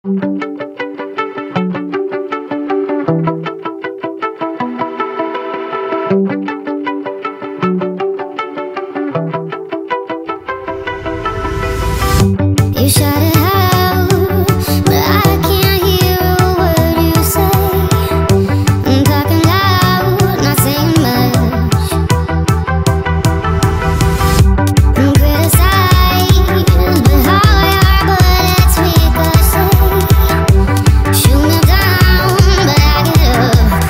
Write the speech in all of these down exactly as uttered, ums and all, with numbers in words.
You shout it out, but I can't hear a word you say. I'm talking loud, not saying much. I'm criticized, but how I are bullets ricochet. Shoot me down, but I get up.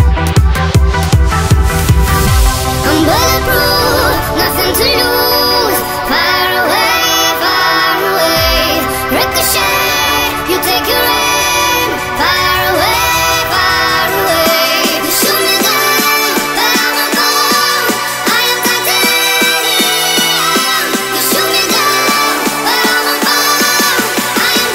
I'm bulletproof, nothing to lose. Fire away, fire away. Ricochet, you take your aim. Fire away, fire away. You shoot me down, but I'm a bomb. I am titanium. You shoot me down, but I'm a bomb. I am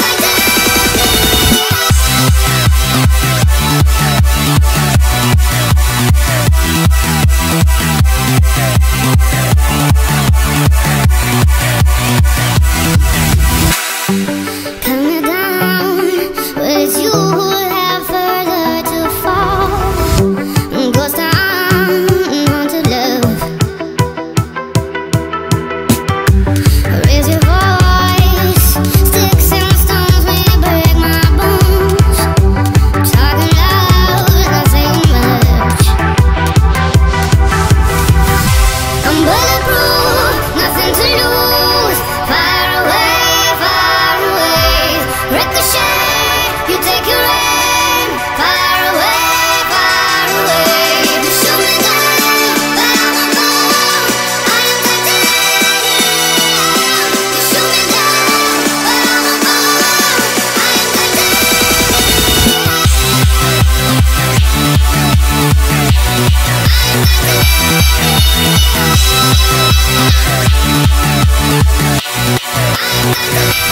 Cut me down, but it's you who have further to fall. Ghost town, haunted love. Raise your voice, sticks and stones may break my bones. Talking loud, not saying much. I'm bulletproof, nothing to lose. Fire away, fire away. Ricochet, you take your aim. Fire away, fire away. You shoot me down, but I'm a bomb. I am titanium. You shoot me down, but I'm a bomb. I am titanium. I am titanium.